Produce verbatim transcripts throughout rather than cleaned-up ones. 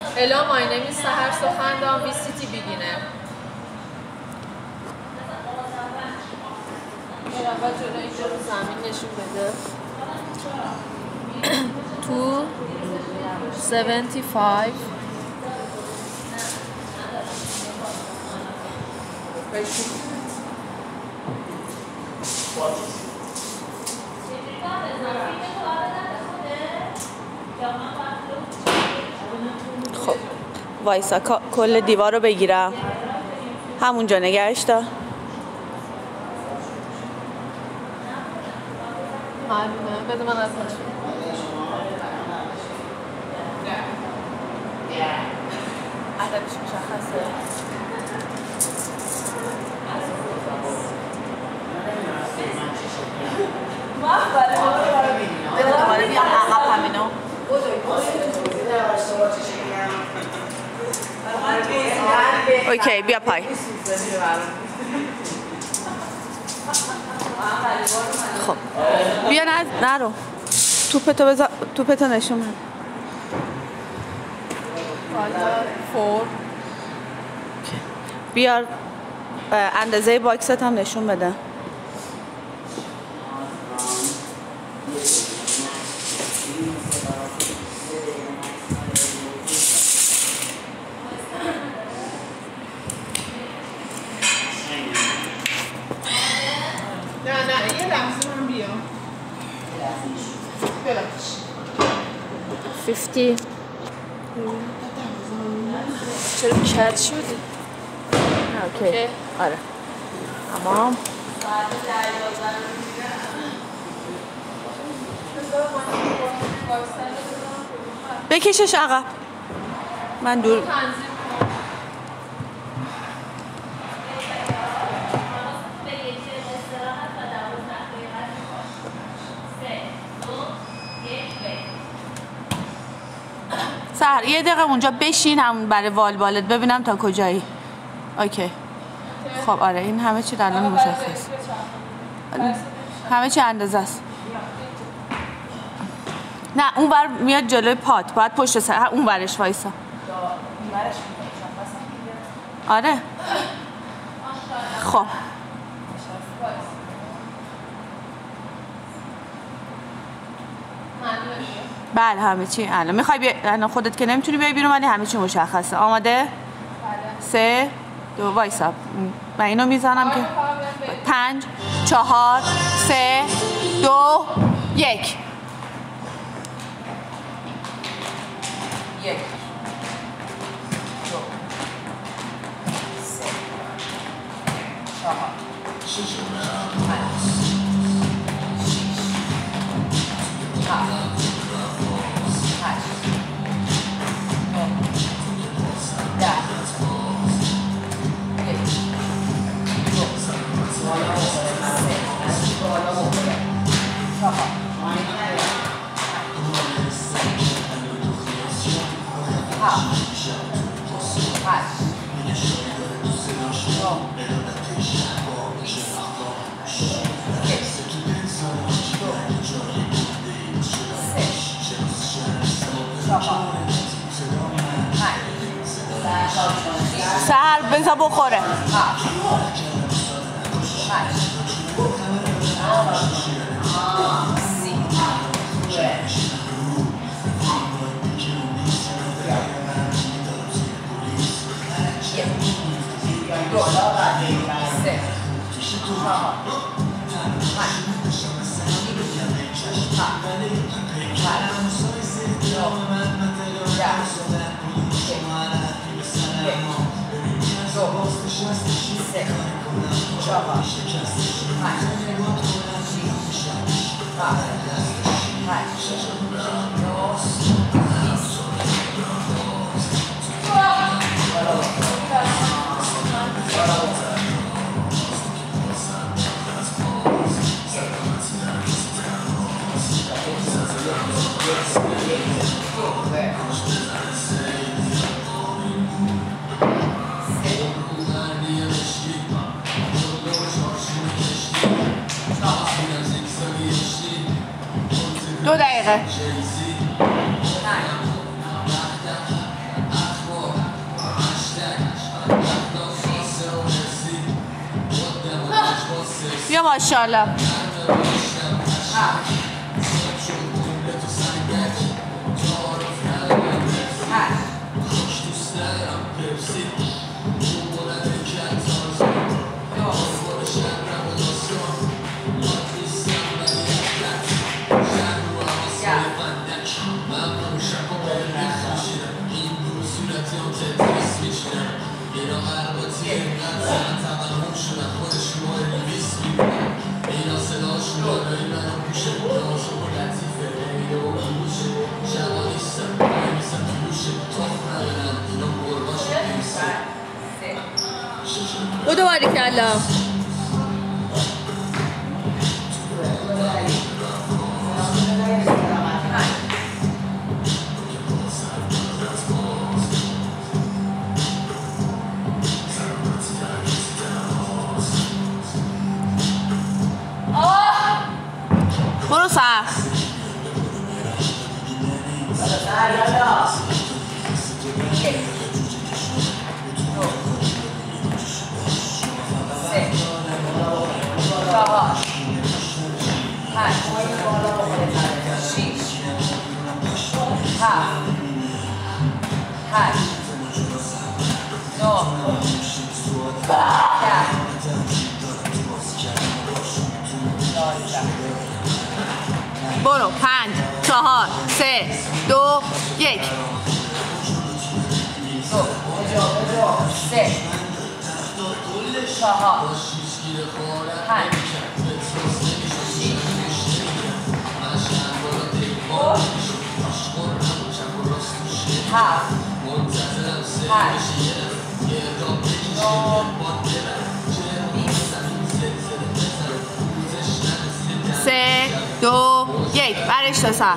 Hello, my name is Sahar Sokhandam, V C T beginner. اول جلو اینجا رو زمین نشون بده. two seventy-five. خب وایسا کل دیوار رو بگیرم. همونجا نگهش دار. معلومه بده من از نشون. عددش مشخصه. بده دوباره بیام عقب همینو. اوکی بیا پای. خب بیا نه نرو. توپتو بذار توپتو نشون بده. فور. بیار اندازه باکست هم نشون بده. نه نه یه لحظه من بیام. fifty. چرا کج شدی؟ اوکی آره تمام. بکشش عقب. من دور سر یه دقیقه اونجا بشین همون برای وال بالت ببینم تا کجایی. اوکی خب آره این همه چی الان مشخص. همه چی اندازه است. نه اون ور میاد جلوی پات باید پشت سر اون ورش وایسا. آره خب بله همه چی الان میخوای بیا الان خودت که نمیتونی بیای بیرون ولی همه چی مشخصه. آماده؟ سه دو وایسا من اینو میزنم که پنج چهار سه دو یک یک دو سه چهار شش پنج شش هفت سهر بذار بخوره. دو دقیقه بیا ماشاءالله. بودو باری کلا برو سر چهار پنج شیش هفت هشت نه ده برو پنج چهار سه دو یک دو سه چهار پنج شیش هفت هشت سه دو یک برش تا سر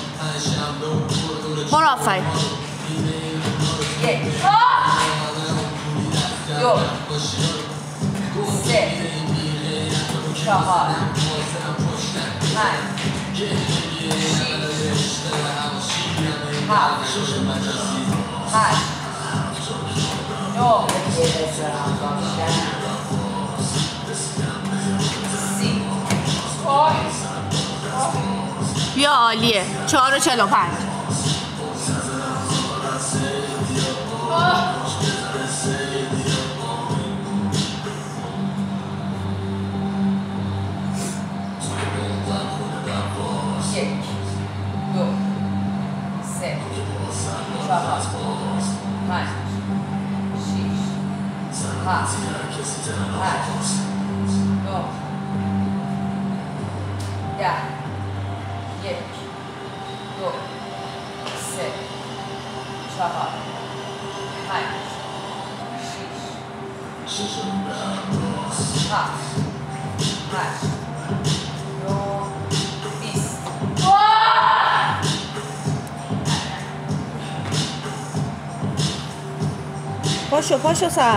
برو آفرین یک دو سه چهار پنج شیش هفت هشت نه سی بیا عالیه چهار و چهل و پنج یک دو سه چهار پنج شیش هفت هشت نه ده یک دو سه چهار پنج شیش هفت هشت نه بیست پاشو پاشو سر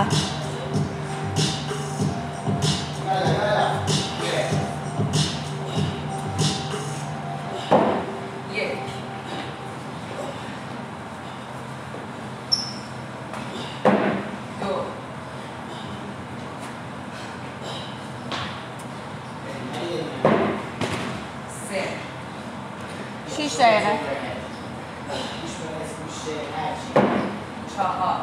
شیش دقیقه چهار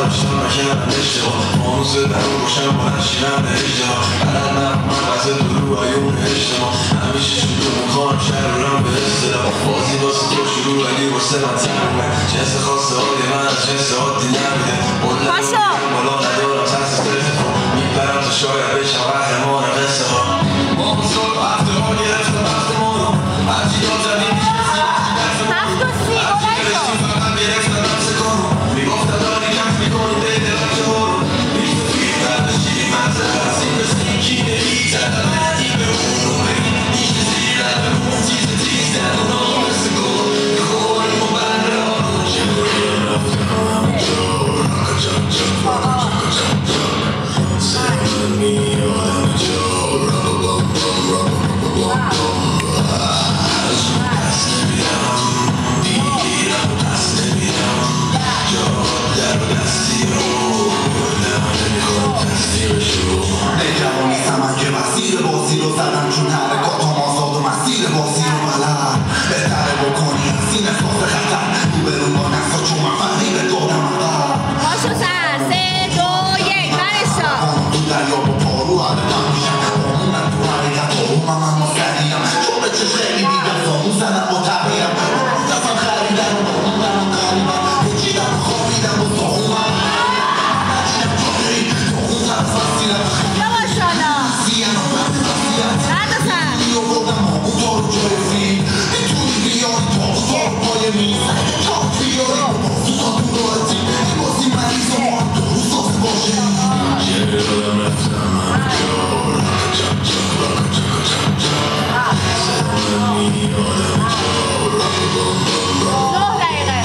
در روشن بلند شیرم در اینجا الان من واسه درو عیون اجتماع همیشه شروع میکنم شهر رو رم به اصطلاح بازی واسه تو شروع ولی واسه من تنگه جنس خواسته های من از جنس عادی نبوده پاشو بالا ندارم ترس تلفن میبرم تا شاید بشم قهرمان قصه ها ما بزرگ هفته ها گرفتم هفته ما رو هرچی دار زمین هفت و سی گرفتیم فقط گرفتم نفس کارو میگفتم داری کف میکنی بین بچه ها رو بیست و توی برداشتی منزل هستیم مثل این کینه ایتر ندی به اون رو بگی نیشه زیر لبه اون چیز تیز در اونا مثل گل میخوریم و بنده ها رو جلوی رفتم همونجا راکا چاک چاک راکا چاکا چاک چاک سرمن میادم جا راکا بام بام راکا بام بام از اون پس نمیرم دیگیرم پس نمیرم جا در و دستی رو بردم نمیخوام تصدیرشو نجوانی سمن که مسیر بازی رو زدن چون حرکاتم آزاد و مسیر بازی رو بلد بهتره بکنی از این احساس خطر رو برون با نفسا چون من فهمیل دادم عقب پاشو سر سه دو یک برشا تو دریا با پارو عددم میشم بامونم تو حرکت آرومم اما سریعم چون به چش خیلی میگم زامون زنم با تغییرم دستم خریدم و بامون برم قریبم بچیدم خوابیدم و زاهومم نجیدم جاده زاهومم فسیرم یواش حالا سیم برد سر می آوردم همون تا رو جای فیلم میتونی بیاری تا رو تا رو پای میز تا بیاری با بازو تا تو راه تیم بازی مریض و ما هم دو روز سازه باشیم جلویم رفتم همونجا راکا چاک چاک راکا چاکا چاک چاک سرمن میادم جا راکا بام بام راکا نه دقیقه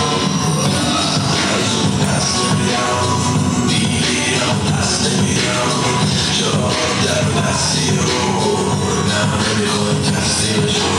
از اون پس نمیرم دیگیرم پس نمیرم جا در و دستی رو بردم نمیخوام تصدیرشو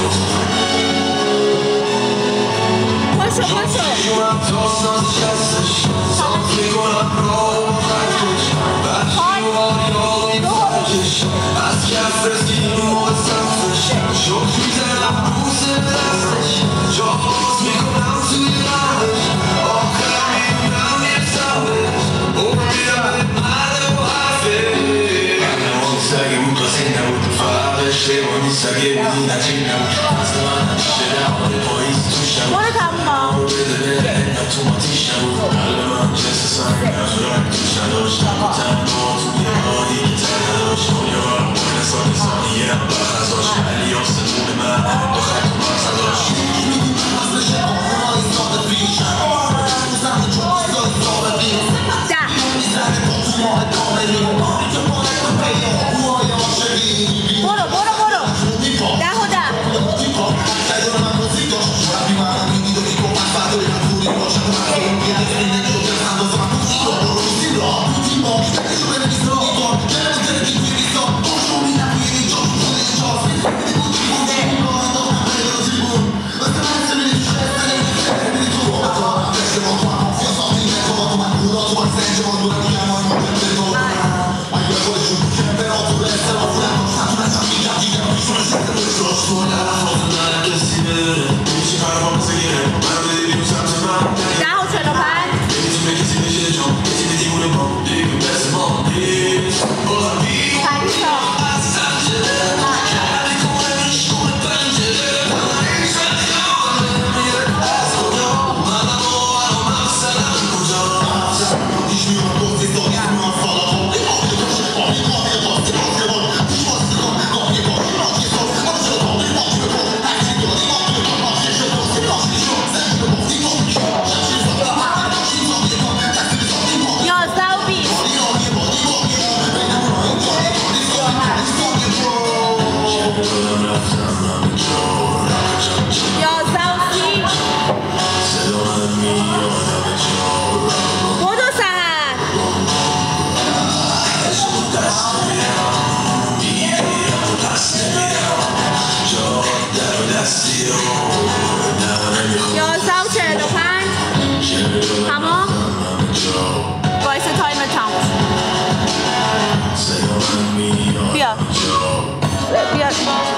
پاشو پاشو جونم تا ساز شستش ساز میکنم راه و خرکش بچی و آریایی فرکش از کف رسیدیم و سمتش شک میزنم بوسه دستش جا باز میکنم توی قلبش آخرم میدونم میرسم بهش امیدم به مرد و حرفش قهرمانی سگه بود واسه نبود فرقش حیوانی سگه بودی نجیب نبود از من همیشه دهان پاییز توش نبود برو تموم رو بده بره اتوماتیش نبود قلب من جنس سنگ از رنگ توش نداشت تنها توی حالی که تر نداشت دنیا برم باید سال ثانیه هم برخزاش علی آسمون من با خط و مرز نداشت اصلش آمون ایستاده پیشم روزم چون ایستاد سابقیم ده میزنه با تو ماه کاملی که باید به پی آبوهای عاشقی برو برو برو ده و ده سیدون من موزیک داشت ربی منم میدید و میگو من فردای من توری باشد و من دارم گرفت این نمیشو که اندازه من بودی را برو روزی را بودی با تکشو بنویس رو دیدار جنم جنگی توی بیسا باشو میدم توی اینجا خود اینجاست میدی بودی بودی را انداختم غیر رو تیبون مثل من سمیدی تو شهست نمیدی میدی تو با بطارم دست با تو هم مافیا سامی نکو با تو من بودا تو باید سنج با دورم کمان ما بنده دور اگه خودشون امپراتور استراف نداشت نتونستم میگم دیگه پیشون شده روش راش کسی بداره میشه پروا مثل گره من رو بدی بیرون سمت من ده و چلو پنج نمیتونه کسی بشه جان کسی به دیوونه با دیگه بس ما نیست بازم بیرون پنجتا از سنجره کردی کنه میشکونه پنجره من نمیشن میره از کجا منم و الان مثلا کجا پیش میومد دوستی سالی سونم سالا خب آقای باشه آقای آقای باستی باستی بار پیش باستی کن آقای باستی آقای سال آقای چرا آقای باستی بکن هرچی داری آقای کن آقای شد باستی باستی شد زنی به باستی باستی شد شمشی سالی آقای باستی سالی کن تصویر سالی کن یازده و بیست آقای آقای بادی بادی بینم آقای جایی جایی سالی سالی سالی دادم رفتم همونجا راکا چاک چاک یازده و سی صدا من میادم جا بدو سهر از اون دست نمیرم دیگیرم و پس نمیرم جا در و دستی رو نه نمیخوام یازده و چهل و پنج تمام باعث تایم تموم صدا من میاد بیا بیا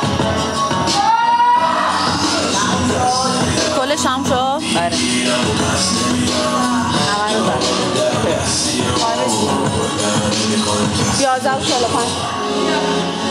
کلش هم شد؟ بره همه رو زد یازده و چهل و پنج